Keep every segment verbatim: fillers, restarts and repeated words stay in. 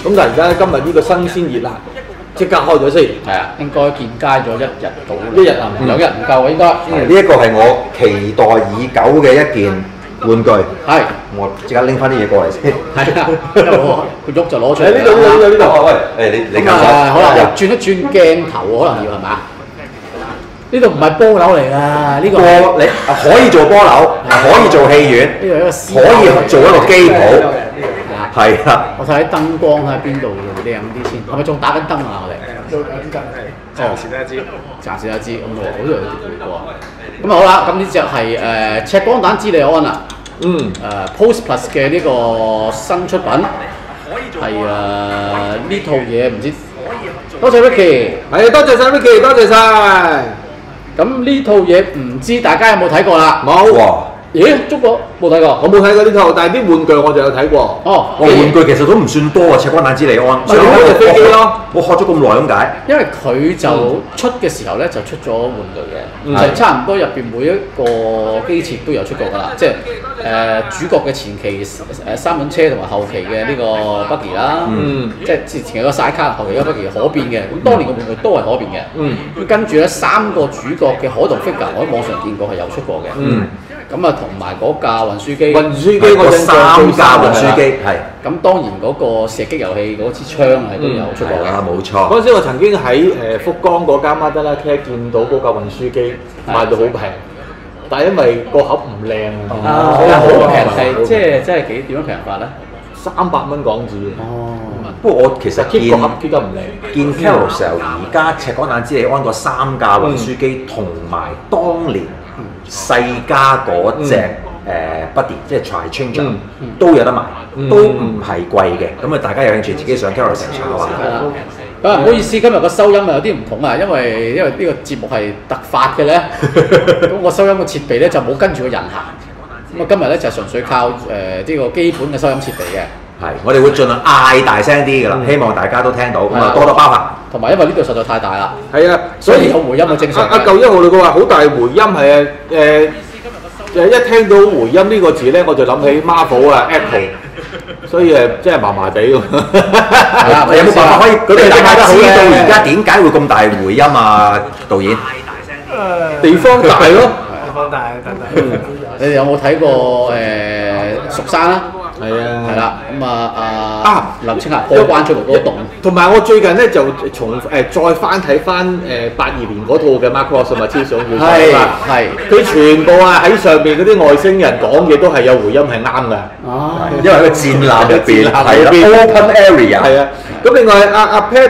咁但係而家今日呢個新鮮熱辣，即刻開咗先。 係啊，應該見街咗一日到， 一日啊， 兩日唔夠啊應該。 呢一個係我期待已久嘅一件玩具。 係， 我即刻拎翻啲嘢過嚟先。 係啊，佢喐就攞出嚟。 喺呢度呢度呢度。 喂，誒你你咁啊，可能又轉一轉鏡頭喎，可能要係嘛？呢度唔係波樓嚟㗎，呢個波你可以做波樓，可以做戲院， 呢個係一個私可以做一個機鋪，係啊。 我睇下燈光喺邊度靚啲先，係咪仲打緊燈啊？我哋做緊陣係，暫時都一知， 暫時一知，咁我好似有啲攰過。咁啊好啦，咁呢只係誒赤光彈之利安啊， 嗯， 誒 Post Plus 嘅呢個新出品，係誒呢套嘢唔知，多謝 Ricky， 係多謝晒 Ricky，多謝晒。 咁呢套嘢唔知大家有冇睇過啦？ 冇。 哇！ 咦，中國冇睇過？ 我冇睇過呢套，但係啲玩具我就有睇過。 哦， 哇！玩具其實都唔算多啊，赤光彈之利安。 咪開隻飛機咯。 我學咗咁耐咁解。 因為佢就出嘅時候咧，就出咗玩具嘅， 嗯就差唔多入邊每一個機設都有出過㗎啦，即係誒、呃、主角嘅前期誒三輪車同埋後期嘅呢個 buggy 啦， 嗯即係前前期個 side car，後期個 buggy 可變嘅，咁當年嘅玩具都係可變嘅。 嗯咁跟住咧三個主角嘅可動 figure，我喺網上見過係有出過嘅。 嗯。 咁啊，同埋嗰架運輸機， 運輸機我印象三最深架運輸係啦。 機係咁當然嗰個射擊遊戲嗰支槍係都有出過嘅。 係啦，冇錯。 嗰陣時我曾經喺誒福岡嗰間 Madala Care 見到嗰架運輸機賣到好平，但係因為個盒唔靚啊， 所以好平係係即係即係幾點樣平法咧？ 三百蚊港紙。 哦， 不過我其實 keep 見個盒 keep 得唔靚。 見 Carousel 而家赤光彈之利安嗰三架運輸機同埋當年世嘉嗰隻誒 Buddy 即係 Tri-Changer 都有得賣，都唔係貴嘅。咁啊，大家有興趣自己上 Carousel 查下。 係啦。啊，唔好意思，今日個收音啊有啲唔同啊，因為因為呢個節目係突發嘅咧，咁我收音嘅設備咧就冇跟住個人行。咁啊，今日咧就純粹靠誒呢個基本嘅收音設備嘅。 係，我哋會盡量嗌大聲啲㗎啦，希望大家都聽到，咁啊多多包涵。 同埋因為呢度實在太大啦， 係啊， 所以有回音係正常嘅。 阿阿舊一號你講話好大回音係誒誒，一聽到回音呢個字咧，我就諗起 Marvel 啊 Apple，所以誒真係麻麻地喎。 係啦， 有冇辦法可以佢哋俾大家知道好而家點解會咁大回音啊？導演， 地方大咯。 地方大等等。 你哋有冇睇過誒蜀山啊？ 係啊， 係啦，咁啊啊啊林青霞破關出嚟嗰個洞。 同埋我最近咧就從誒、呃、再翻睇翻誒八二年嗰套嘅 Macross 啊，超想要係嘛， 係佢全部啊喺上邊嗰啲外星人講嘢都係有回音係啱㗎。 啊， 因為喺個戰艦入邊戰艦係啦入邊 ，open area 係啊，咁另外阿阿 Pat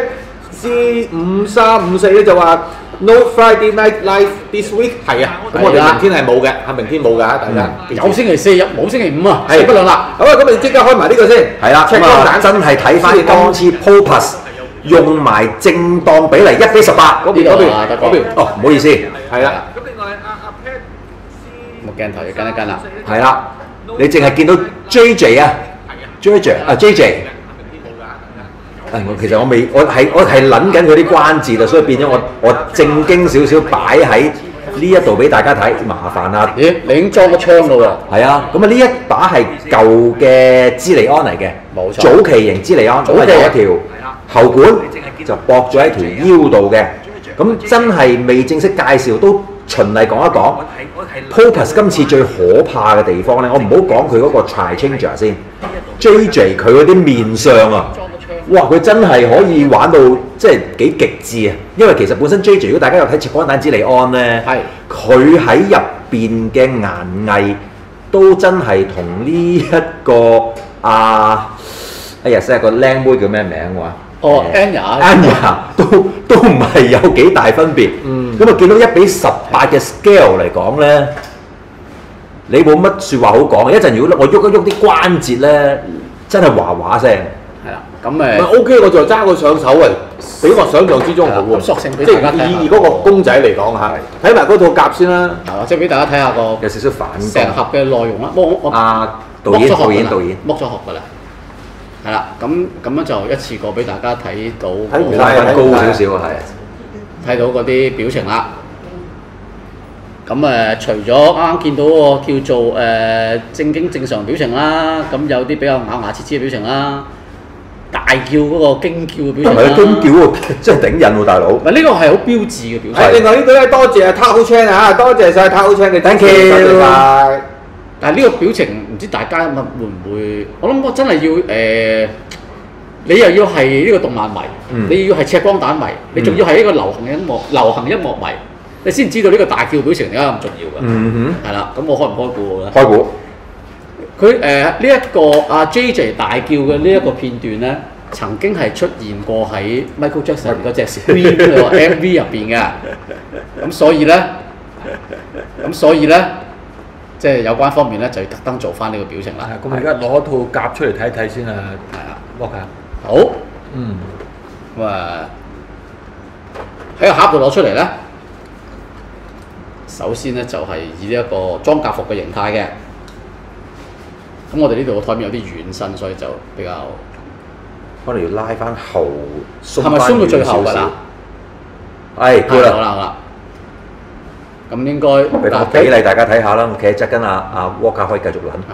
C 五三五四咧就話 No Friday Night Live this week 係啊，咁我哋明天係冇嘅，係明天冇㗎，大家。 有星期四日冇星期五啊， 係勢不兩立。 好啊，咁你即刻開埋呢個先。 係啦， 赤光咁啊彈真係睇翻今次 Popus 用埋正當比例一比十八嗰邊嗰邊啊得嗰邊， 哦，唔好意思， 係啦。咁另外阿阿 Pat 個鏡頭要跟一跟啦。 係啦，你淨係見到 J J 啊，J J 啊 J J。誒，我其實我未，我係我係諗緊佢啲關節啊，所以變咗我我正經少少擺喺呢一度俾大家睇，麻煩啦。 咦，你已經裝咗槍咯喎？ 係啊，咁啊呢一把係舊嘅茲利安嚟嘅， 冇錯早期型茲利安， 早期有一條喉管就駁咗喺條腰度嘅，咁真係未正式介紹都循例講一講。Popus 今次最可怕嘅地方咧，我唔好講佢嗰個 Tri-Changer 先 ，J J 佢嗰啲面相啊。哇！佢真係可以玩到即係幾極致啊！因為其實本身 J J 如果大家有睇《赤光彈之利安》咧， 係佢喺入邊嘅顏藝都真係同呢一個啊，哎呀，死個靚妹叫咩名話？ 哦 Anya Anya 都都唔係有幾大分別。 嗯。 咁啊，見到一比十八嘅 scale 嚟講咧，你冇乜説話好講。一陣如果我喐一喐啲關節咧，真係嘩嘩聲。 係啦，咁唔誒係 OK，我就揸佢上手喎，比我想象之中好喎。 咁索性俾即大家睇下係以嗰個公仔嚟講嚇，睇埋嗰套甲先啦。 係即係俾大家睇下個有少少反成盒嘅內容啦。我我啊，導演剝咗殼導演㗎啦導演， 剝咗殼㗎啦。係啦，咁咁樣就一次過俾大家睇到睇唔晒分高少少啊，係。 睇到嗰啲表情啦。咁誒、呃，除咗啱啱見到個叫做誒、呃、正經正常表情啦，咁有啲比較咬牙切齒嘅表情啦。 大叫嗰個驚叫嘅表情唔係啊，驚叫喎，真係頂癮喎，大佬。 唔係呢個係好標誌嘅表情。 另外呢個咧，多謝 Taco Chan 啊，多謝晒 Taco Chan 嘅 Thank you 多謝晒。 但係呢個表情唔知大家會唔會？我諗我真係要誒、呃，你又要係呢個動漫迷， 嗯、 你要係赤光彈迷，你仲要係一個流行音樂流行音樂迷，你先知道呢個大叫表情點解咁重要㗎。 嗯係啦，咁我開唔開估咧？ 哼，開估。 佢誒呢一個阿 J J 大叫嘅呢一個片段咧，曾經係出現過喺 Michael Jackson 嗰隻 Scream 嘅 M V 入邊嘅。咁所以咧，咁所以咧，即係有關方面咧，就要特登做翻呢個表情啦。 咁而家攞套夾出嚟睇睇先啊， 係啊， Walker。 好， 嗯， 咁啊喺個盒度攞出嚟咧，首先咧就係以呢一個裝甲服嘅形態嘅。咁我哋呢度個台面有啲軟身，所以就比較可能要拉翻後， 係咪鬆到最後㗎啦？ 係， 好啦好啦好啦，咁應該俾個比例大家睇下啦。我企喺側跟阿阿 Walker 可以繼續撚。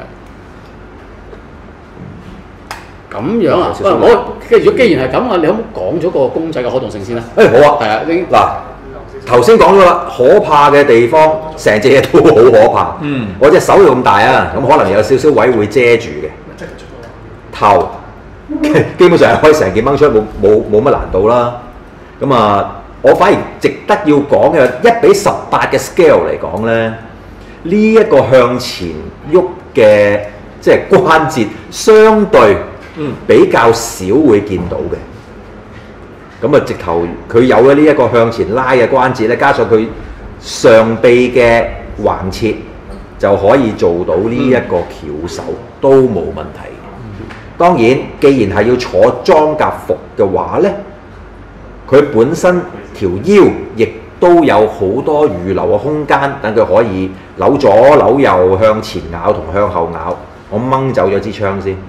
咁樣啊？喂，我如果既然係咁啊，你可唔可以講咗個公仔嘅可動性先咧？ 誒好啊， 係啊，你嗱。頭先講咗啦，可怕嘅地方，成隻嘢都好可怕。嗯，我隻手又咁大啊，咁可能有少少位會遮住嘅。頭基本上係可以成件掹出，冇冇冇乜難度啦。咁啊，我反而值得要講嘅一比十八嘅 scale 嚟講咧，呢、這、一個向前喐嘅即係關節，相對嗯比較少會見到嘅。咁啊，直頭佢有咗呢一個向前拉嘅關節咧，加上佢上臂嘅橫切，就可以做到呢一個翹手，都冇問題。當然，既然係要坐裝甲服嘅話咧，佢本身條腰亦都有好多預留嘅空間，等佢可以扭左扭右、向前咬同向後咬。我掹走咗支槍先。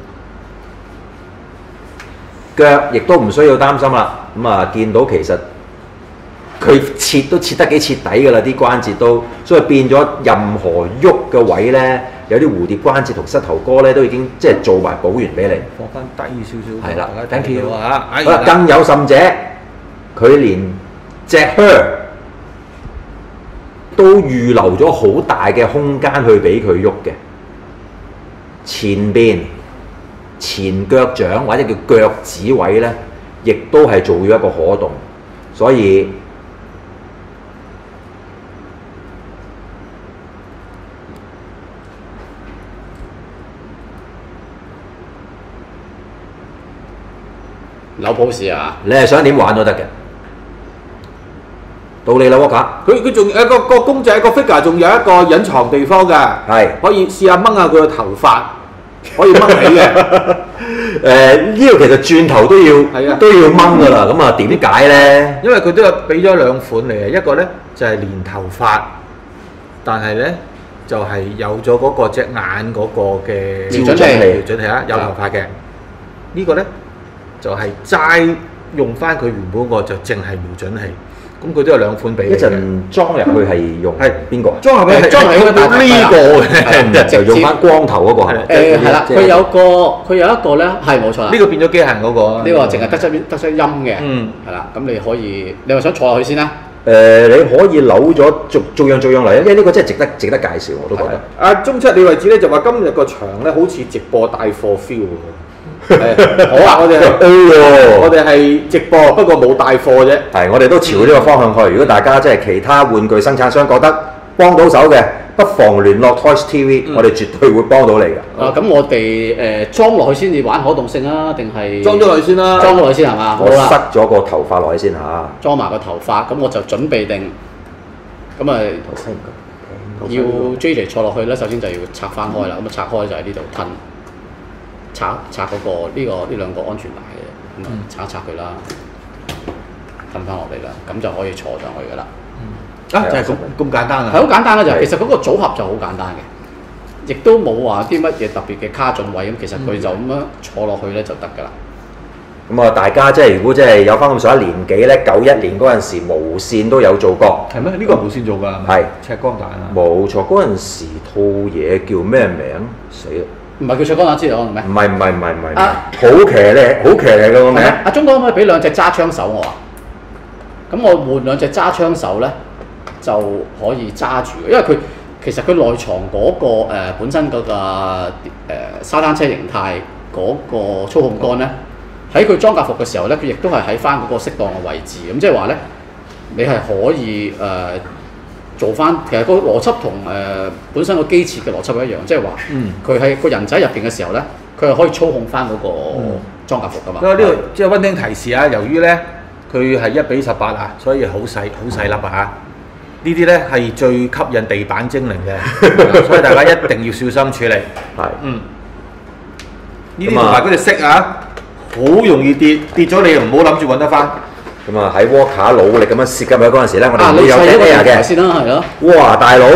腳亦都唔需要擔心啦，咁啊見到其實佢切都切得幾徹底㗎啦，啲關節都，所以變咗任何喐嘅位咧，有啲蝴蝶關節同膝頭哥咧都已經即係做埋補完俾你。 放翻低少少。 係啦 ，thank you 啊！ 好啦，更有甚者，佢連隻靴都預留咗好大嘅空間去俾佢喐嘅，前邊。前腳掌或者叫腳趾位咧，亦都係做咗一個可動，所以扭 pose 啊！ 你係想點玩都得嘅。到你啦，Walker。 佢佢仲有一個個公仔個 figure 仲有一個隱藏地方㗎， 係可以試下掹下佢個頭髮。可以掹起嘅， 誒呢個其實轉頭都要係啊都要掹㗎啦。咁啊點解咧？ 因為佢都有俾咗兩款嚟嘅，一個咧就係、是、連頭髮，但係咧就係、是、有咗嗰個隻眼嗰個嘅瞄準器， 瞄準器啊，有頭髮嘅。呢個咧就係、是、齋用翻佢原本個就淨係瞄準器。咁佢都有兩款俾你一陣裝入去係用係邊個啊？ 裝入去裝入去呢個嘅， 就用翻光頭嗰個係咪？ 誒係啦，佢有個佢有一個咧係冇錯啦。 呢個變咗機械人嗰個。 呢個淨係得出得出音嘅。 嗯。 係啦，咁你可以，你話想坐落去先啦。 誒，你可以扭咗逐逐樣逐樣嚟，因為呢個真係值得值得介紹，我都覺得。 阿中七李慧子咧就話今日個場咧好似直播帶貨 feel 喎。好啊，我哋係 A 喎， 我哋係直播，不過冇帶貨啫。 係，我哋都朝呢個方向去。如果大家即係其他玩具生產商覺得幫到手嘅，不妨聯絡 Toys T V，嗯、我哋絕對會幫到你嘅。 啊，咁我哋誒裝落去先至玩可動性啊，定係裝咗落去先啦。 裝咗落去先係嘛？ 我塞咗個頭髮落去先嚇。 裝埋個頭髮，咁我就準備定。咁啊，要 J J 坐落去咧，首先就要拆翻開啦。咁啊，拆開就喺呢度吞。拆拆嗰、那個呢、這個呢兩個安全帶嘅，咁啊拆一拆佢啦，吞翻落嚟啦，咁就可以坐上去噶啦。 啊，就係咁咁簡單啊！ 係好簡單嘅就，其實嗰個組合就好簡單嘅，亦都冇話啲乜嘢特別嘅卡進位咁，其實佢就咁樣坐落去咧就得㗎啦。 咁啊，大家即係如果即係有翻咁上下年紀咧，九一年嗰陣時無線都有做過。 係咩？呢、這個無線做㗎。 係赤光彈啊。 冇錯，嗰陣時套嘢叫咩名？死啦！ 唔係叫水光打之類咩？ 唔係唔係唔係唔係， 啊好騎咧，好騎咧個名。 阿鐘哥可唔可以俾兩隻揸槍手我啊？咁我換兩隻揸槍手咧就可以揸住，因為佢其實佢內藏嗰、個、呃、本身嗰、個、呃、沙灘車形態嗰個操控桿咧，喺佢裝甲服嘅時候咧，佢亦都係喺翻嗰個適當嘅位置。咁即係話咧，你係可以誒、呃、做翻，其實個邏輯同誒、呃、本身個機設嘅邏輯一樣，即係話佢喺個人仔入邊嘅時候咧，佢係可以操控翻嗰個裝甲服噶嘛。 因為呢個即係溫馨提示啊，由於咧佢係一比十八啊，所以好細好細粒啊。呢啲咧係最吸引地板精靈嘅，所以大家一定要小心處理。 係， 嗯，呢啲同埋嗰隻色啊，好容易跌，跌咗你又唔好諗住揾得翻。 咁啊喺 Walker 努力咁樣攝入去嗰陣時咧，我哋啊， 會有你砌一個 air 嘅。 平台先啦，係咯。 哇，大佬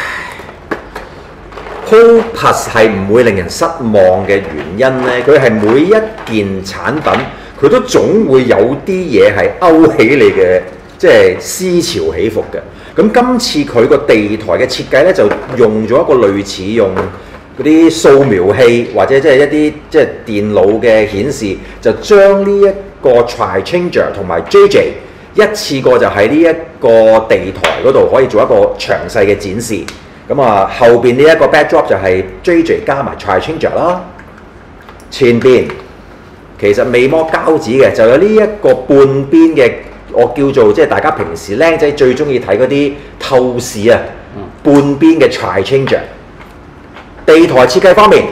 ，Popus 係唔會令人失望嘅原因咧，佢係每一件產品佢都總會有啲嘢係勾起你嘅即係思潮起伏嘅。咁今次佢個地台嘅設計咧，就用咗一個類似用嗰啲掃描器或者即係一啲即係電腦嘅顯示，就將呢一個 Tri-Changer 同埋 J J 一次過就喺呢一個地台嗰度可以做一個詳細嘅展示。咁啊後邊呢一個 backdrop 就係 J J 加埋 Tri-Changer 啦。前邊其實未摸膠紙嘅，就有呢一個半邊嘅。我叫做即係大家平時僆仔最中意睇嗰啲透視啊，嗯、半邊嘅 Tri-Changer。地台設計方面，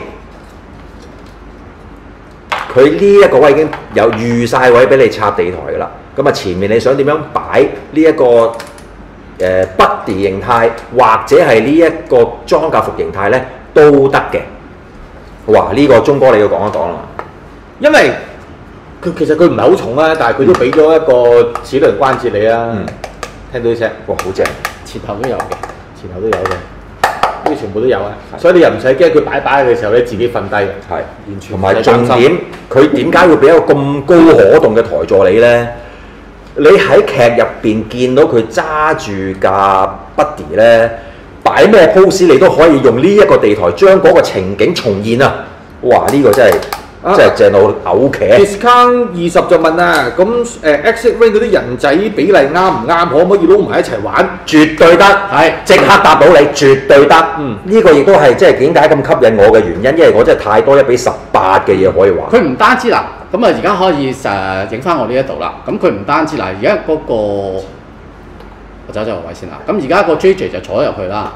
佢呢一個位已經有預晒位俾你插地台㗎啦。咁啊前面你想點樣擺呢一個誒、呃、Buddy 形態，或者係呢一個裝甲服形態咧都得嘅。哇！呢、這個鐘哥你要講一講啦， 因為佢其實佢唔係好重啊，但係佢都俾咗一個齒輪關節你啊。嗯、聽到啲聲， 哇，好正！ 前後都有嘅， 前後都有嘅，呢啲全部都有啊。所以你又唔使驚佢擺擺嘅時候咧，自己瞓低嘅。係，完全同埋重點，佢點解會俾一個咁高可動嘅台座你咧？你喺劇入邊見到佢揸住架 Buddy 咧，擺咩 pose 你都可以用呢一個地台將嗰個情景重現啊！哇！呢、這個真係〜 啊、 即係正到嘔茄 discount 二十就問啊，咁誒 Exit Ring 嗰啲人仔比例啱唔啱？可唔可以撈埋一齊玩？ 絕對得，係即刻答到你，絕對得。嗯，呢個亦都係即係點解咁吸引我嘅原因，因為我真係太多一比十八嘅嘢可以玩。 佢唔單止嗱，咁啊而家可以誒影翻我呢一度啦。咁佢唔單止嗱，而家嗰個我走走個位先啦。咁而家個 J J 就坐咗入去啦。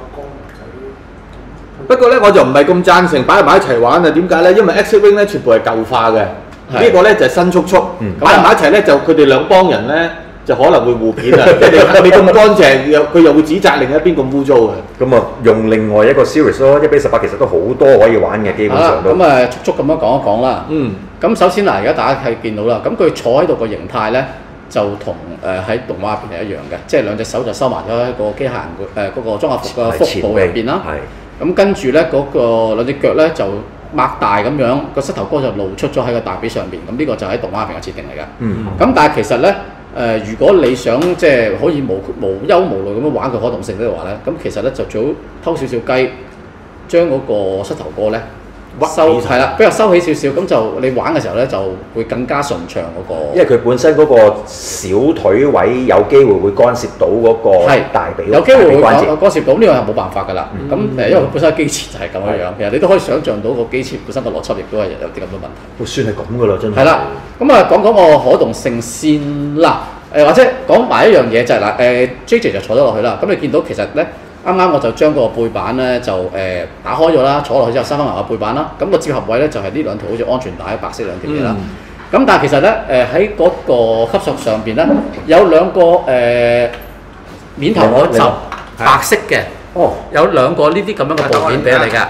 不過咧，我就唔係咁贊成擺埋一齊玩啊！點解咧？因為 Exit Ring 咧全部係舊化嘅，呢個咧就係新速速，擺埋一齊咧就佢哋兩幫人咧就可能會互片啊！即係你咁乾淨，又佢又會指責另一邊咁污糟嘅。 咁啊，用另外一個 series 咯，一比十八其實都好多可以玩嘅，基本上都。 咁啊，速速咁樣講一講啦。 嗯。 咁首先嗱，而家大家係見到啦，咁佢坐喺度個形態咧，就同誒喺動畫入邊係一樣嘅，即係兩隻手就收埋咗喺個機械人誒嗰個裝甲服嘅腹部入邊啦。係。咁跟住咧，嗰、那個兩隻腳咧就擘大咁樣，個膝頭哥就露出咗喺個大髀上邊。咁呢個就喺動畫入邊嘅設定嚟嘅。嗯。咁但係其實咧，誒、呃、如果你想即係可以無無憂無慮咁樣玩佢可動性嘅話咧，咁其實咧就最好偷少少雞，將嗰個膝頭哥咧收係啦，比較收起少少，咁就你玩嘅時候咧就會更加順暢嗰、那個。 因為佢本身嗰個小腿位有機會會干涉到嗰個大髀， 有機會會干涉到，呢個係冇辦法㗎啦。咁誒、 嗯， 因為佢本身機設就係咁樣樣，其實你都可以想像到個機設本身個邏輯亦都係有啲咁多問題。 都算係咁㗎啦，真係。 係啦，咁啊講講個可動性先啦。誒、呃、或者講埋一樣嘢就係、是、嗱，誒、呃、J J 就坐咗落去啦。咁你見到其實咧。啱啱我就將個背板咧就誒、呃、打開咗啦，坐落去之後收翻埋個背板啦。咁、那個接合位咧就係、是、呢兩條好似安全帶白色兩條嘢啦。咁、嗯、但係其實咧誒喺嗰個級數上邊咧有兩個誒、呃、面頭嗰就白色嘅，哦有兩個呢啲咁樣嘅部件俾你㗎。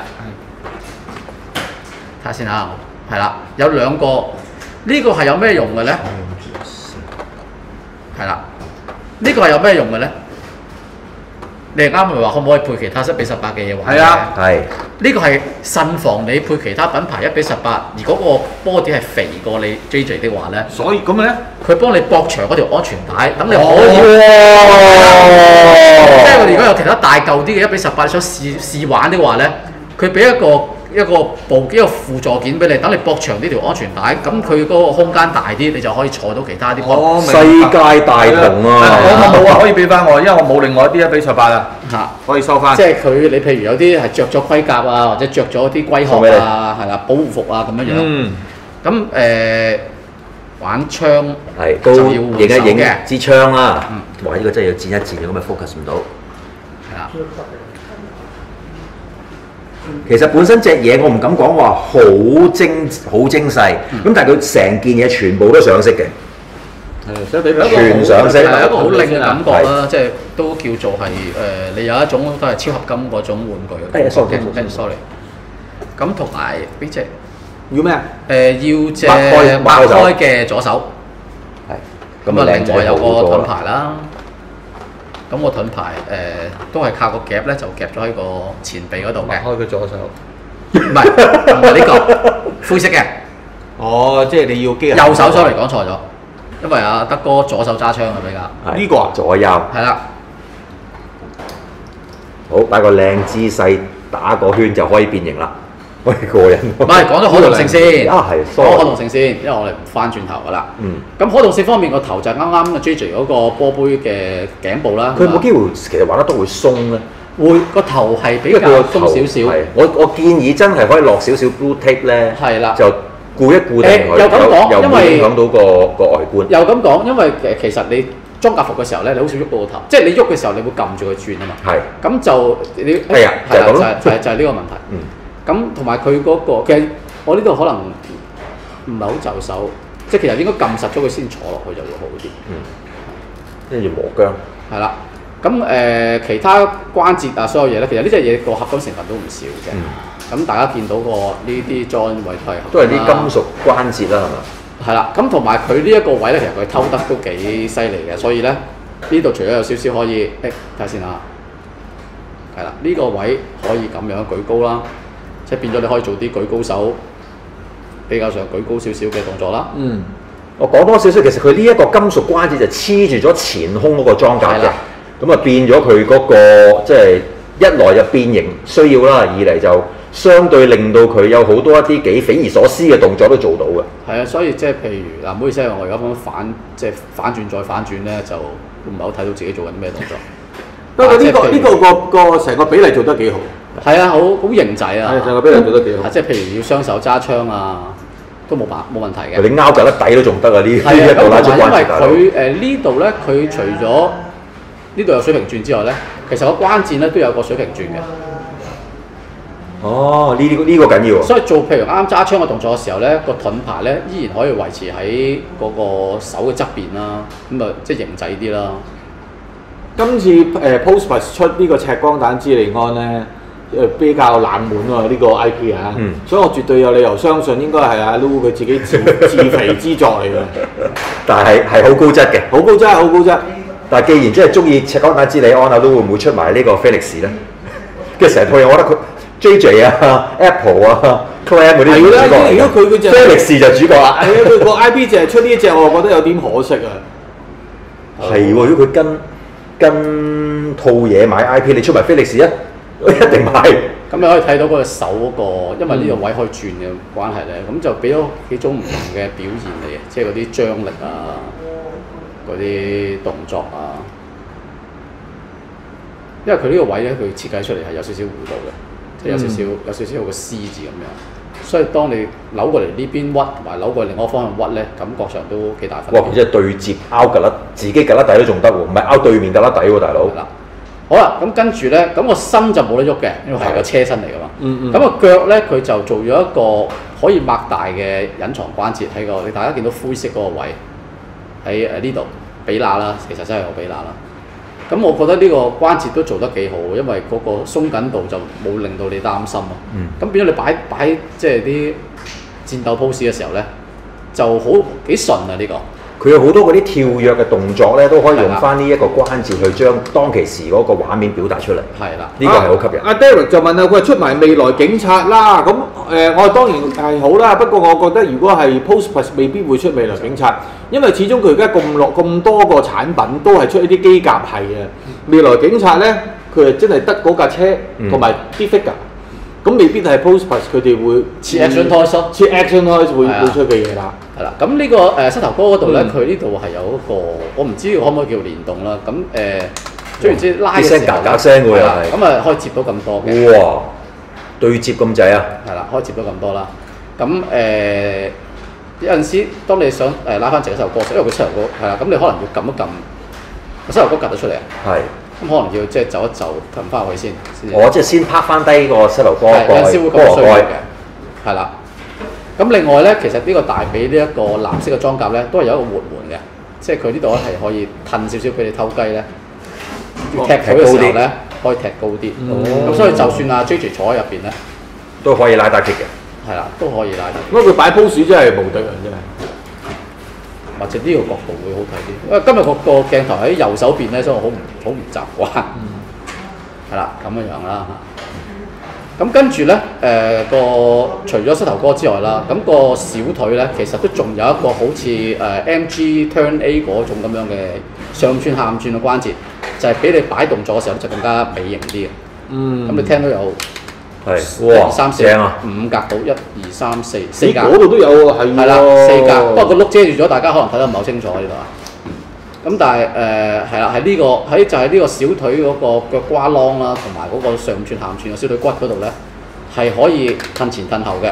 睇下先嚇，係啦，有兩個呢、這個係有咩用嘅咧？係啦，呢、這個係有咩用嘅咧？你係啱咪話可唔可以配其他一比十八嘅嘢玩？係啊，係。呢個係慎防你配其他品牌一比十八，而嗰個波點係肥過你 J J 的話咧，所以咁咧，佢幫你駁長嗰條安全帶，等你可以。哦、即係我哋如果有其他大嚿啲嘅一比十八，你想試試玩的話咧，佢俾一個一個部一個輔助件俾你，等你駁長呢條安全帶，咁佢嗰個空間大啲，你就可以坐到其他啲。 哦， 世界大同啊！ 我冇啊，可以俾翻我，因為我冇另外一啲啊比賽八啊， 嚇可以收翻。 即係佢，你譬如有啲係着咗盔甲啊，或者着咗啲龜殼啊，係啦，保護服啊咁樣樣。 嗯。 咁誒、呃、玩槍係都就要影一影嘅支槍啦。哇！呢、這個真係要剪一剪咁咪 focus 唔到。 係啦。 其實本身隻嘢我唔敢講話好精好精細，咁、嗯、但係佢成件嘢全部都上色嘅。 係，所以俾佢全上色， 係一個好靚嘅感覺啦，即係都叫做係誒、呃，你有一種都係超合金嗰種玩具。 哎 sorry sorry。咁同埋呢隻要咩啊？ 誒、呃、要隻擘擘開嘅左手。 係。 咁啊，另外有個盾牌啦。咁個盾牌誒、呃、都係靠個夾咧，就夾咗喺個前臂嗰度嘅。 開佢左手。 唔係唔係呢個灰色嘅。哦， 即係你要機右手，sorry講錯咗，因為阿德哥左手揸槍啊比較。 呢個啊？ 左右。係啦。 好，擺個靚姿勢，打個圈就可以變形啦。喂，過癮。 唔係講咗可動性先。 啊係。 講可動性先，因為我哋唔翻轉頭噶啦。 嗯。 咁可動性方面個頭就係啱啱啊 J J 嗰個波杯嘅頸部啦。 佢有冇機會其實玩得都會鬆咧？ 會，個頭係比較鬆少少。 我我建議真係可以落少少 blue tape 咧。 係啦。 就固一固定佢， 又咁講，因為影響到個個外觀。 又咁講，因為誒其實你裝甲服嘅時候咧，你好少喐到個頭，即係你喐嘅時候，你會撳住佢轉啊嘛。 係。 咁就你係啊，就係咁咯。 就係就係呢個問題。 嗯。 咁同埋佢嗰個，其實我呢度可能唔係好就手，即係其實應該撳實咗佢先坐落去就會好啲。 嗯。跟住磨薑。係啦。咁誒、呃、其他關節啊，所有嘢咧，其實呢隻嘢個合金成分都唔少嘅。咁、嗯、大家見到個呢啲 join 位都係都係啲金屬關節啦，係嘛？ 係啦。咁同埋佢呢一個位咧，其實佢偷得都幾犀利嘅，所以咧呢度除咗有少少可以，誒睇下先啊。係啦，呢、這個位可以咁樣舉高啦，即係變咗你可以做啲舉高手，比較上舉高少少嘅動作啦。 嗯。我講多少少，其實佢呢一個金屬關節就黐住咗前胸嗰個裝甲嘅。咁啊變咗佢嗰個即係一來就變形需要啦，二嚟就相對令到佢有好多一啲幾匪夷所思嘅動作都做到嘅。 係啊，所以即係譬如嗱，唔好意思，我而家咁樣反即係反轉再反轉咧，就唔係好睇到自己做緊啲咩動作。 不過呢個呢個個個成個比例做得幾好。 係啊，好好型仔啊！ 係成個比例做得幾好。 即係譬如要雙手揸槍啊，都冇辦冇問題嘅。 你拗緊粒底都仲得啊！呢呢一個拉出關節。 因為佢誒呢度咧，佢除咗呢度有水平轉之外咧，其實個關節咧都有個水平轉嘅。 哦，呢啲呢個緊要。 所以做譬如啱揸槍嘅動作嘅時候咧，個盾牌咧依然可以維持喺嗰個手嘅側邊啦，咁啊即係型仔啲啦。 今次誒、呃、Postbus 出呢個赤光彈之利安咧，誒比較冷門喎呢、呢個 I P 啊，嗯、所以我絕對有理由相信應該係阿 Lu 佢自己自自肥之作嚟嘅。但係係好高質嘅，好高質，好高質。但係既然真係中意赤光彈之利安啊，都會唔會出埋呢個 Felix 咧？跟住成套嘢，我覺得佢 J J 啊、Apple 啊、Clam 嗰啲主角嚟嘅。如果佢嗰隻 Felix 就主角啦。係啊，佢個 I P 淨係出呢一隻，我覺得有啲可惜啊。係喎，如果佢跟跟套嘢買 I P， 你出埋 Felix 啊，一定買。咁你可以睇到嗰隻手嗰、那個，因為呢個位可以轉嘅關係咧，咁就俾咗幾種唔同嘅表現嚟嘅，即係嗰啲張力啊。嗰啲動作啊，因為佢呢個位咧，佢設計出嚟係有少少弧度嘅，即係有少少、嗯、有少少有個 C 字咁樣，所以當你扭過嚟呢邊屈，同埋扭過嚟另一個方向屈咧，感覺上都幾大分別。哇！即係對接拗趌甩，自己趌甩底都仲得喎，唔係拗對面趌甩底喎，大佬。係啦，好啦，咁跟住咧，咁個身就冇得喐嘅，因為係個車身嚟噶嘛。嗯嗯。咁個腳咧，佢就做咗一個可以擘大嘅隱藏關節喺個，你大家見到灰色嗰個位。喺誒呢度比乸啦，其實真係有比乸啦。咁我覺得呢個關節都做得幾好，因為嗰個鬆緊度就冇令到你擔心啊。咁、嗯、變咗你擺擺即係啲戰鬥 pose 嘅時候咧，就好幾順啊呢、呢個。佢有好多嗰啲跳躍嘅動作咧，都可以用翻呢一個關節去將當其時嗰個畫面表達出嚟。係啦，呢個係好吸引。阿、啊、Derek 就問啊，佢話出埋未來警察啦，咁誒、呃、我當然係好啦，不過我覺得如果係 Postbus 未必會出未來警察，因為始終佢而家咁落咁多個產品都係出一啲機甲係嘅。未來警察咧，佢係真係得嗰架車同埋啲 figure。 咁未必係 Postbus 佢哋會似 Action Toys 咯， 似 Action Toys 會係啊會出嘅嘢啦。 係啦，咁呢個誒膝頭哥嗰度咧， 嗯佢呢度係有一個，我唔知可唔可以叫連動啦。咁誒，總言之拉嘅啲聲時候格格聲喎又係啦係咁啊可以接到咁多嘅， 哇，對接咁滯啊！ 係啦，可以接到咁多啦。咁誒有陣時，當你想誒拉翻直嘅膝頭哥，因為佢膝頭哥係啦，咁你可能要撳一撳個膝頭哥趌咗出嚟啊。 係， 咁可能要即係走一走，撳翻去先。先至我即係先拍翻低個膝頭哥係有陣時會咁需要蓋嘅，係啦。咁另外咧，其實呢個大髀呢一個藍色嘅裝甲咧，都係有一個活門嘅，即係佢呢度咧係可以褪少少俾你偷雞咧，要踢佢嘅時候咧可以踢高啲。咁、 哦所以就算阿 J J 坐喺入邊咧， 都可以拉打擊嘅。 係啦，都可以拉得。 不過佢擺 pose 真係無敵人真係。 或者呢個角度會好睇啲，因為今日個個鏡頭喺右手邊咧，所以我好唔好唔習慣。係啦、咁樣樣啦嚇。咁跟住咧，誒、個除咗膝頭哥之外啦，咁、個小腿咧，其實都仲有一個好似誒、M G Turn A 嗰種咁樣嘅上轉下轉嘅關節，就係、俾你擺動作嘅時候就更加美型啲嘅。 嗯咁、你聽到有係， 一二哇， 三四正啊！ 五格到一二三四四咦格。 嗰度都有喎，係係啦， 喎四格，不過個碌遮住咗，大家可能睇得唔係好清楚呢度啊。咁但係誒係啦，喺呢、個喺就係呢個小腿嗰個腳瓜啷啦，同埋嗰個上轉下轉嘅小腿骨嗰度咧，係可以褪前褪後嘅。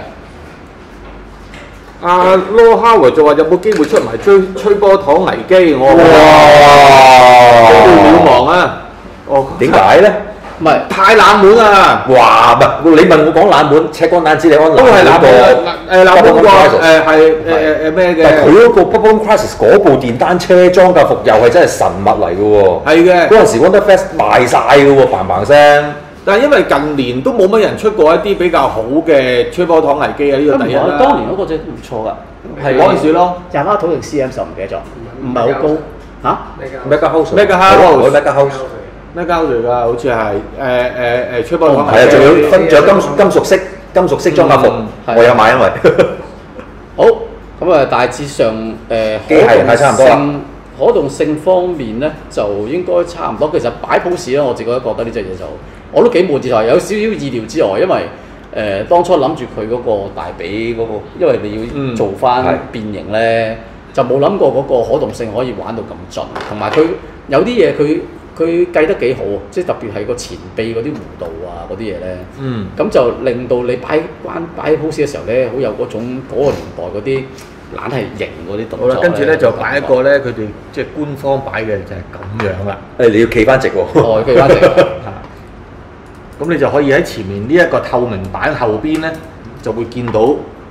阿 Law Howard 就話有冇機會出埋吹吹波糖危機？我哇都渺茫啊！哦， 點解咧？ 唔係太冷門啦！ 哇！唔係你問我講冷門，赤光蛋子你安都係冷門啊！誒冷門過誒係誒誒誒咩但係佢嘅？ 嗰個 Bubble Crisis 嗰部電單車裝甲服又係真係神物嚟嘅喎。 係嘅。 嗰陣時 Wonderfest 賣晒嘅喎，嘭嘭聲。 但係因為近年都冇乜人出過一啲比較好嘅吹波糖危機啊！呢個第一啦。 當年嗰個隻都唔錯㗎， 係嗰陣時咯。 廿孖土定 C M 就唔記得咗，唔係好高嚇。 Mega House Mega House Mega House 咩膠嚟㗎？好似係誒誒誒吹波糖係啊，仲有分仲有金金屬色金屬色裝甲服嗯， 係我有買因為。 好，咁啊大致上誒機械人係差唔多啦可動性方面咧就應該差唔多。其實擺 pose 咧，我自己都覺得呢隻嘢就我都幾滿意，就係有少少意料之外，因為誒、呃、當初諗住佢嗰個大髀嗰、個，因為你要做翻嗯變形咧，就冇諗過嗰個可動性可以玩到咁盡，同埋佢有啲嘢佢佢計得幾好，即係特別係個前臂嗰啲弧度啊嗰啲嘢咧， 嗯。 咁就令到你擺關擺 pose 嘅時候咧，好有嗰種嗰、個年代嗰啲懶係型嗰啲動作。 好啦，跟住咧就擺一個咧，佢哋即係官方擺嘅就係咁樣啦。 誒，你要企翻直喎。 哦，佢翻嚟。 咁你就可以喺前面呢一個透明板後邊咧，就會見到，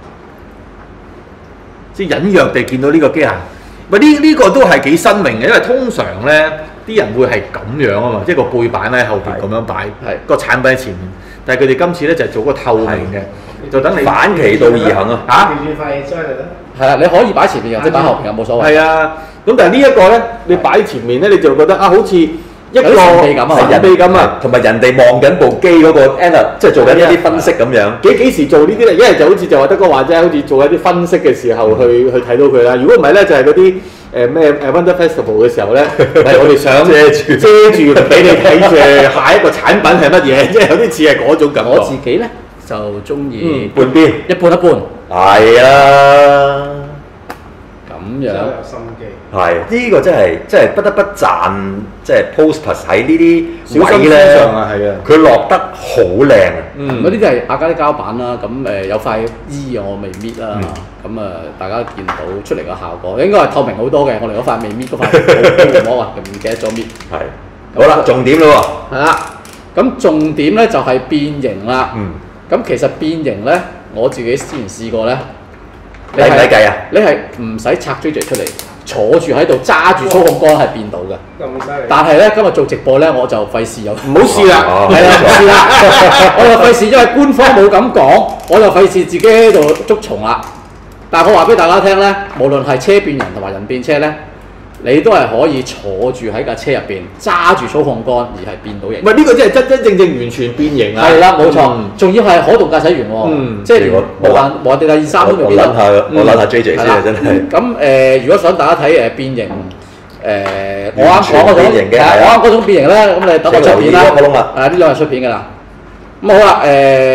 即係隱約地見到呢個機械。喂，呢呢個都係幾新穎嘅，因為通常咧啲人會係咁樣啊嘛，即係個背板喺後邊咁樣擺， 係個產品喺前面。但係佢哋今次咧就係做個透明嘅，就等你反其道而行啊！ 嚇。 調轉塊出嚟啦。 係啊，你可以擺前面嘅，即係擺後邊嘅冇所謂。 係啊，咁但係呢一個咧，你擺前面咧，你就覺得啊，好似一個有啲神秘感啊神秘感啊！ 同埋人哋望緊部機嗰個 Anna，即係做緊一啲分析咁樣。 幾幾時做呢啲咧？一係就好似就話德哥話齋，好似做一啲分析嘅時候去去睇到佢啦。如果唔係咧，就係嗰啲誒咩誒 Wonder Festival 嘅時候咧，係我哋想遮住遮住俾你睇住下一個產品係乜嘢，即係有啲似係嗰種感覺。 我自己咧就中意半邊一半一半係啊， 咁樣。 真係有心機。 係呢個真係真係不得不讚，即係 Postbus 喺呢啲小心思位咧， 上啊，係啊。 佢落得好靚啊！ 咁呢啲係阿加啲膠板啦，咁誒有塊衣我未搣啦，咁啊大家見到出嚟嘅效果應該係透明好多嘅，我哋嗰塊未搣嗰塊好摸啊，唔記得咗搣。 係好啦，重點咯喎。 係啦，咁重點咧就係變形啦。 嗯， 咁其實變形咧，我自己之前試過咧， 抵唔抵計啊？ 你係唔使拆 J J 出嚟，坐住喺度揸住操控桿係變到嘅。 咁犀利。 但係咧，今日做直播咧，我就費事有。 唔好試啦， 哦係啦，唔試啦，我就費事，因為官方冇咁講，我就費事自己喺度捉蟲啦。但係我話俾大家聽咧，無論係車變人同埋人變車咧，你都係可以坐住喺架車入邊，揸住操控桿而係變到型唔。係呢個真係真真正正完全變形啊！ 係啦，冇錯嗯， 仲要係可動駕駛員喎， 嗯即係連我無限無限地帶二三都未必得。 我諗下，我諗下 J J 先啊，真係。 咁誒，如果想大家睇誒變形，誒我啱完全講嗰種， 變形嘅係啊我啱嗰種變形咧，咁你等我出片啦。 請留意嗰個窿啦誒呢兩日出片㗎啦。咁好啦，誒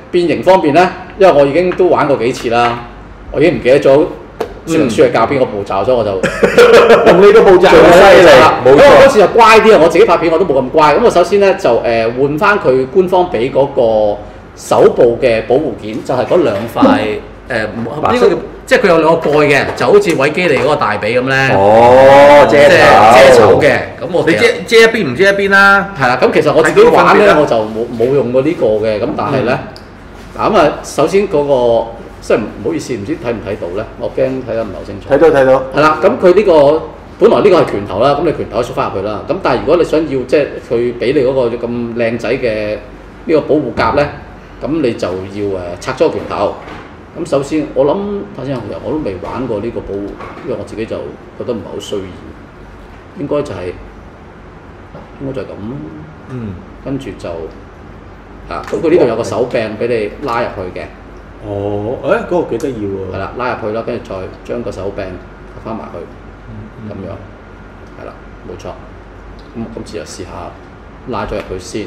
變形方面咧，因為我已經都玩過幾次啦，我已經唔記得咗說明書係教邊個步驟，所以我就用呢個步驟最犀利啦。 冇錯因為我嗰次就乖啲啊，我自己拍片我都冇咁乖。咁我首先咧就誒、呃、換翻佢官方俾嗰個手部嘅保護件，就係、是、嗰兩塊誒白色呢個即係佢有兩個蓋嘅，就好似韋基利嗰個大髀咁咧。 哦，遮即係遮醜嘅。 嘅。咁我你遮遮一邊唔遮一邊啦。 係啦，咁其實我自己玩咧係幾個分別啊我就冇冇用過呢個嘅，咁但係咧嗱咁啊，首先嗰、個即係唔好意思，唔知睇唔睇到咧？我驚睇得唔係好清楚。 睇到睇到。 係啦，咁佢呢個本來呢個係拳頭啦，咁你拳頭縮翻入去啦。咁但係如果你想要即係佢俾你嗰個咁靚仔嘅呢個保護甲咧，咁你就要誒拆咗個拳頭。咁首先我諗睇先，其實我都未玩過呢個保護，因為我自己就覺得唔係好需要，應該就係、應該就係咁咯。 嗯。 跟住就啊，咁佢呢度有個手柄俾你拉入去嘅。 哦，誒嗰、嗰個幾得意喎。 係啦，拉入去啦，跟住再將個手柄合翻埋去，咁、樣係啦，冇錯。咁今次就試下拉咗入去先，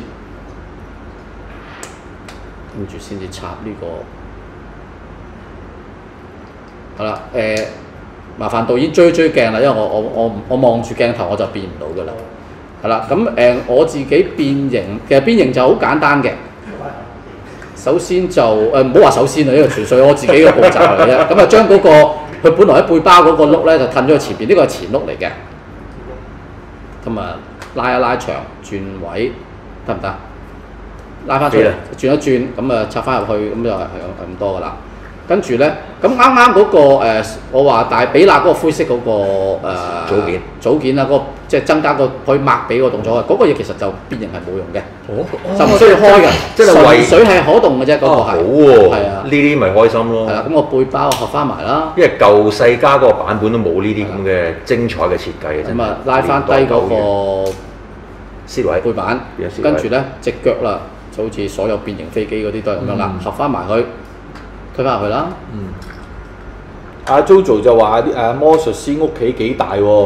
跟住先至插呢、個。係啦，誒、麻煩導演追追鏡啦，因為我我我我望住鏡頭我就變唔到㗎啦。係啦，咁誒、我自己變形，其實變形就好簡單嘅。首先就誒唔好話首先啊，呢個純粹我自己嘅步驟嚟啫。咁啊將嗰個佢本來喺背包嗰個碌咧就褪咗去前邊，呢個係前碌嚟嘅。咁啊拉一拉長，轉位得唔得？拉翻出嚟，轉一轉，咁啊插翻入去，咁就係係咁多㗎啦。跟住咧，咁啱啱嗰個、呃、我話大比納嗰個灰色嗰、個誒、呃、 組件組件啊，嗰、個即係增加個可以抹比個動作啊，嗰、個嘢其實就變形係冇用嘅， 哦就唔需要開嘅， 即係為純粹係可動嘅啫，嗰、個哦，好係。 喎， 係啊呢啲咪開心咯。 係啦，咁我背包合翻埋啦， 因為舊世嘉嗰個版本都冇呢啲咁嘅精彩嘅設計嘅，真係咁啊拉翻低嗰個絲位背板有絲，位跟住咧隻腳啦，就好似所有變形飛機嗰啲都係咁樣啦，合翻埋去，推翻入去啦。 阿 Jojo 就話啲誒魔術師屋企幾大喎。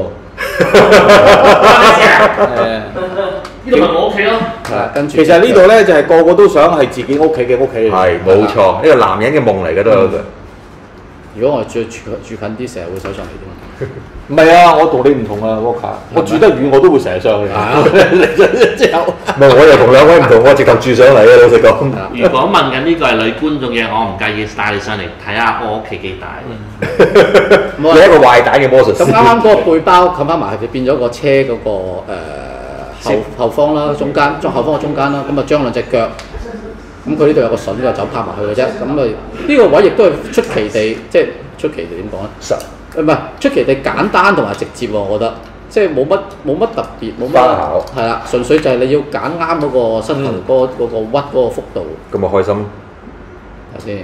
呢度咪我屋企咯。 係啦，跟住其實呢度咧就係個個都想係自己屋企嘅屋企嚟。 係冇錯，呢個男人嘅夢嚟嘅都有句。 如果我住住住近啲，成日會走上嚟添。 唔係啊，我同你唔同啊，Walker。我住得遠，我都會成日上去。嚟咗之後， 唔係，我又同兩位唔同，我直頭住上嚟嘅，老實講。 如果問緊呢個係女觀眾嘅，我唔介意帶你上嚟睇下我屋企幾大。 你係一個壞蛋嘅魔術師。 咁啱啱嗰個背包冚翻埋，佢變咗個車嗰、個誒、後後方啦，中間將後方嘅中間啦，咁啊將兩隻腳，咁佢呢度有個筍就走拍埋去嘅啫。咁啊呢個位亦都係出奇地，即係出奇地點講咧？ 實誒唔係出奇地簡單同埋直接喎，我覺得。即係冇乜冇乜特別，冇乜花巧係啦，純粹就係你要揀啱嗰個膝頭哥嗰個屈嗰個幅度。 咁咪開心。 睇先。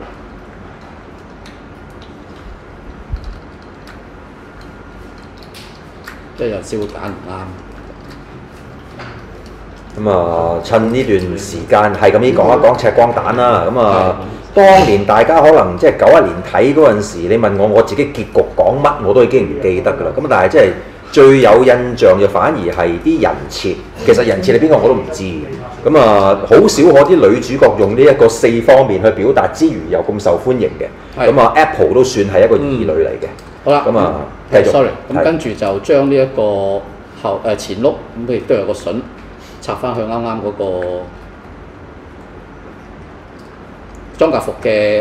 即係有時會揀唔啱。 咁啊，趁呢段時間係咁樣講一講赤光蛋啦。咁啊，當年大家可能即係九一年睇嗰陣時，你問我我自己結局講乜，我都已經唔記得㗎啦。咁但係即係最有印象就反而係啲人設。其實人設係邊個我都唔知嘅。咁啊，好少可啲女主角用呢一個四方面去表達之餘又咁受歡迎嘅。 係咁啊，Apple 都算係一個異類嚟嘅。 好啦， 咁啊，繼續。 sorry，咁係跟住就將呢一個後誒前碌，咁佢亦都有個筍插翻去啱啱嗰個裝甲服嘅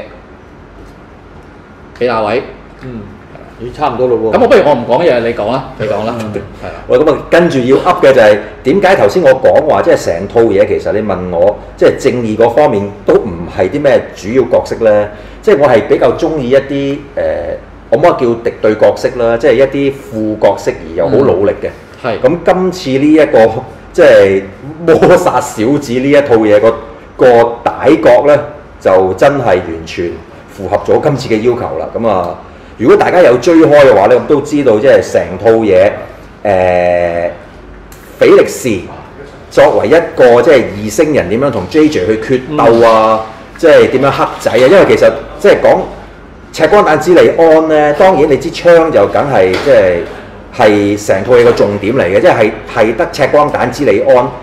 比亞位。 嗯，咦，差唔多咯喎。 咁我不如我唔講嘢，你講啦，你講啦，係啦。 喂，咁啊，跟住要噏嘅就係點解頭先我講話，即係成套嘢其實你問我，即係正義嗰方面都唔係啲咩主要角色咧，即係我係比較中意一啲誒。呃我冇話叫敵對角色啦，即係一啲副角色而又好努力嘅。 係、 咁、今次呢、這、一個即係魔殺小子呢一套嘢個個歹角咧，就真係完全符合咗今次嘅要求啦。咁啊，如果大家有追開嘅話咧，咁都知道即係成套嘢誒、呃，菲力士作為一個即係異星人點樣同 J J 去決鬥啊，即係點樣黑仔啊，因為其實即係講。赤光彈之利安咧，當然你支槍就梗係即係係成套嘢個重點嚟嘅，即係係得赤光彈之利安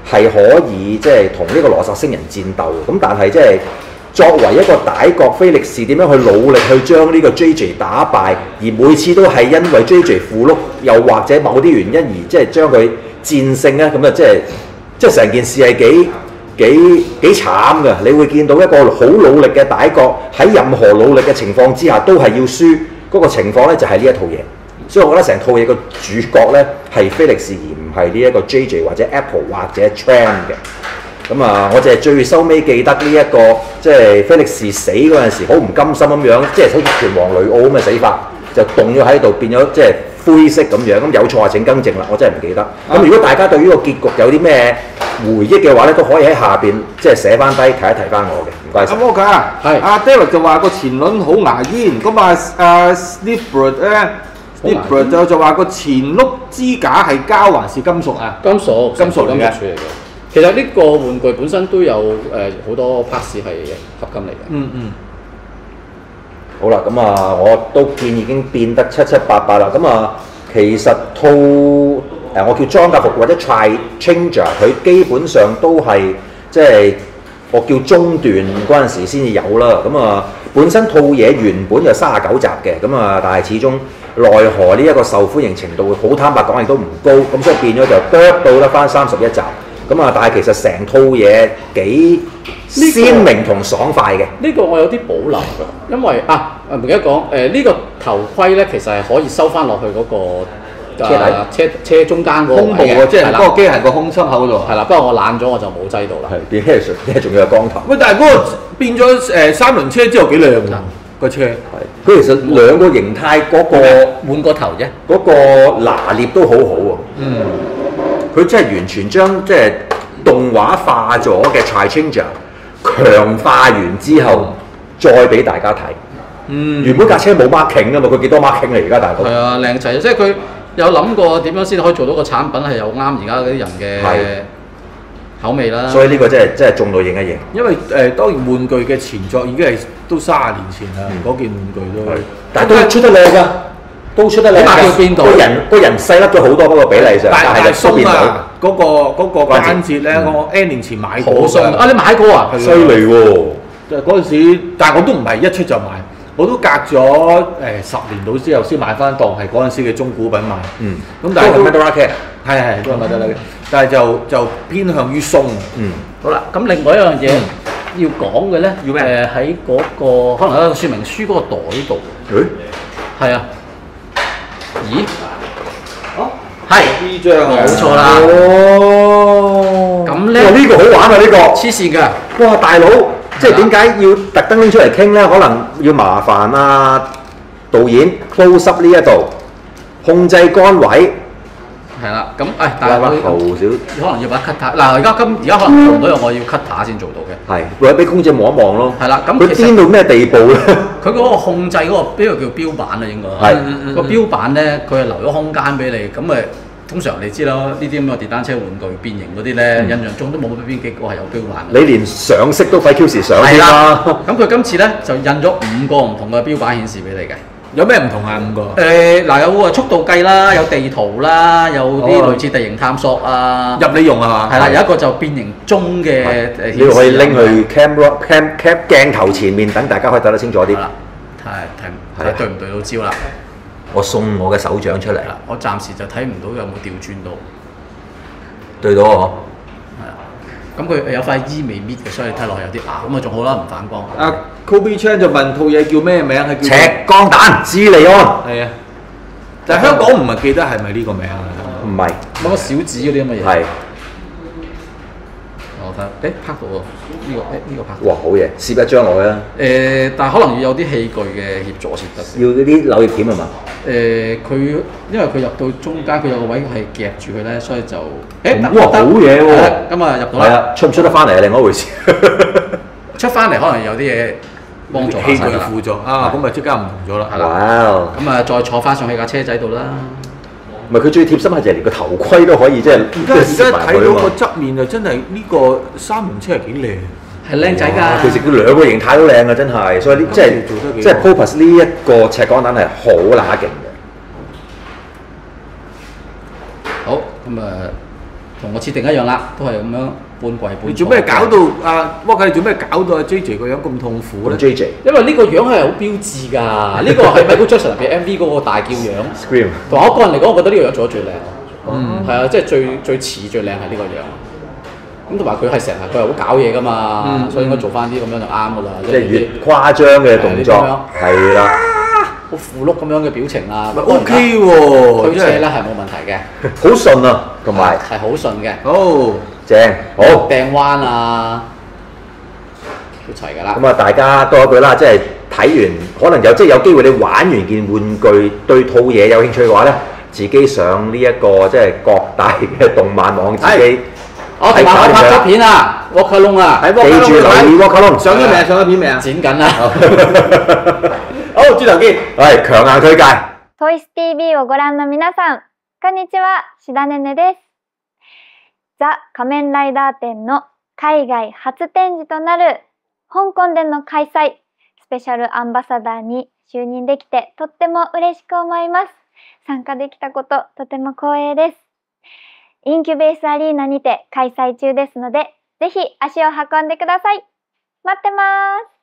係可以即係同呢個羅薩星人戰鬥。咁但係即係作為一個歹角，菲力士點樣去努力去將呢個 J J 打敗，而每次都係因為 J J 附碌，又或者某啲原因而即係將佢戰勝咧，咁啊即係即係成件事係幾幾幾慘㗎。你會見到一個好努力嘅歹角喺任何努力嘅情況之下都係要輸，嗰個情況咧就係呢一套嘢。所以我覺得成套嘢個主角咧係菲力士，而唔係呢一個 J J 或者 Apple 或者 Tram 嘅。咁啊，我就係最收尾記得呢、這、一個即係菲力士死嗰陣時，好唔甘心咁樣，即係好似拳王雷奧咁嘅死法，就凍咗喺度，變咗即係灰色咁樣。咁有錯啊，請更正啦，我真係唔記得。咁、啊、如果大家對於個結局有啲咩回憶嘅話咧，都可以喺下邊即係寫翻低提一提翻我嘅，唔該晒。 咁我講啊，係阿 Derek 就話個前輪好牙煙，咁啊啊 Snipbird 咧 ，Snipbird 就就話個前轆支架係膠還是金屬啊？ 金屬， 金屬嚟嘅。 其實呢個玩具本身都有誒好、呃、多 parts 係合金嚟嘅。 嗯嗯。 好啦，咁啊，我都見已經變得七七八八啦。咁啊，其實套誒、呃、我叫裝甲服或者 Tri Changer， 佢基本上都係即係我叫中段嗰陣時先至有啦。咁啊，本身套嘢原本就三十九集嘅，咁啊，但係始終奈何呢一個受歡迎程度，好坦白講亦都唔高，咁所以變咗就剁到得翻三十一集。咁啊，但係其實成套嘢幾鮮明同爽快嘅。 呢、這個我有啲保留㗎，因為啊，唔記得講誒呢個頭盔咧，其實係可以收翻落去嗰、那個車底、呃、車車中間嗰個胸部喎，即係嗰個機械個胸心口嗰度。 係啦，不過我懶咗，我就冇擠到啦。 係變 hair 因為仲要有光頭。 喂，但係嗰個變咗誒、呃、三輪車之後幾靚㗎個車。係， 佢其實兩個形態嗰、那個換個頭啫， 嗰個拿捏都好好喎。 嗯。 佢真係完全將即係動畫化咗嘅 Tri Changer 強化完之後，再俾大家睇。嗯，原本架車冇 marking 啊嘛，佢幾多 marking 嚟而家大佬？ 係啊，靚仔，即係佢有諗過點樣先可以做到個產品係又啱而家嗰啲人嘅口味啦。 所以呢個真係真係中到影一影。 因為誒、呃、當然玩具嘅前作已經係都三十年前啦，嗰、嗯、件玩具都， 但係都出得靚㗎。都出得靚㗎，個人個人細粒咗好多，不過比例上，但係鬆啊！ 嗰個嗰個關節咧，我 N 年前買過㗎。啊，你買過啊？ 犀利喎！ 嗰陣時，但係我都唔係一出就買，我都隔咗誒十年到之後先買翻當係嗰陣時嘅中古品買。嗯。咁但係都 Mandalorian 嘅， 係係都係 Mandalorian嘅，但係就就偏向於鬆。 嗯。好啦，咁另外一樣嘢要講嘅咧，要咩？誒喺嗰個可能喺個說明書嗰個袋度。誒。係啊。咦？哦，係呢張冇錯啦。哦，咁咧呢個好玩啊！呢、呢個黐線㗎。 哇，大佬，即係點解要特登拎出嚟傾咧？可能要麻煩啊導演 close up 呢一度控制杆位。 係啦，咁誒，但係佢頭少， 可能要把 cutter。嗱，而家今而家可能做唔到，我要 cutter 先做到嘅。係， 或者俾空姐望一望咯。 係啦，咁佢癲到咩地步咧？佢嗰個控制嗰、嗰個呢個叫標板啊，應該係、嗯、個標板咧，佢係留咗空間俾你。咁誒，通常你知啦，呢啲咁嘅電單車玩具變形嗰啲咧，嗯、印象中都冇乜邊幾個係有標板。你連上色都費 Q 時上先啦。咁佢今次咧就印咗五個唔同嘅標板顯示俾你嘅。有咩唔同啊？五個？誒嗱、呃，有啊速度計啦，有地圖啦，有啲類似地形探索啊。入你用係嘛？係啦，有一個就變形中嘅誒。你可以拎去 camera cam cam 鏡頭前面，等大家可以睇得清楚啲。係啦，睇睇對唔對到焦啦？我送我嘅手掌出嚟啦。我暫時就睇唔到有冇調轉到。對到啊！咁佢有塊衣未搣嘅，所以睇落去有啲牙，咁啊仲好啦，唔反光。阿 Kobe Chan 就問套嘢叫咩名？係叫赤鋼彈智利安。係啊，但係香港唔係記得係咪呢個名啊？唔係，乜乜小子嗰啲咁嘅嘢。係。我睇，誒拍到喎，呢個誒呢個拍到。哇，好嘢，攝一張落去啦。誒，但係可能要有啲器具嘅協助先得。要嗰啲柳葉鉗係嘛？誒，佢因為佢入到中間，佢有個位係夾住佢咧，所以就誒哇好嘢喎！咁啊入到啦。係啊，出唔出得翻嚟係另外一回事。出翻嚟可能有啲嘢幫助器具輔助啊，咁咪即刻唔同咗啦。哇！咁啊再坐翻上去架車仔度啦。唔係佢最貼心係就係連個頭盔都可以即係。而家而家睇到個側面就真係呢個三輪車係幾靚。係靚仔㗎。其實佢兩個形態都靚啊，真係。所以呢即係即係 Popus 呢一個赤鋼彈係好乸勁嘅。好咁啊， 同個設定一樣啦，都係咁樣半跪半坐。 你做咩搞到啊？沃克，你做咩搞到阿 J J 個樣咁痛苦咧 J J 因為呢個樣係好標誌㗎，呢個係 Michael Jackson 入邊 M V 嗰個大叫樣。 Scream 同我個人嚟講，我覺得呢個樣做得最靚。嗯，係啊，即係最最似最靚係呢個樣。咁同埋佢係成日佢係好搞嘢㗎嘛，所以應該做翻啲咁樣就啱㗎啦。 即係越誇張嘅動作，係啦， 好符碌咁樣嘅表情啊。 咪 OK 喎， 推車咧係冇問題嘅， 好順啊，同埋係好順嘅。 好正，好掟彎啊，都齊㗎啦。 咁啊，大家多一句啦，即係睇完，可能有即係有機會你玩完件玩具對套嘢有興趣嘅話咧，自己上呢一個即係各大嘅動漫網自己。 我同埋我拍咗片啊，沃克窿啊， 記住留意沃克窿， 上咗未啊？上咗片未啊？ 剪緊啦。 好，轉頭見。 係強硬推介。 トイス ティーブイ をご覧の皆さん、こんにちは、志田ねねです。ザ・仮面ライダー展の海外初展示となる香港での開催、スペシャルアンバサダーに就任できてとっても嬉しく思います。参加できたこととても光栄です。インキュベースアリーナにて開催中ですので、ぜひ足を運んでください。待ってます。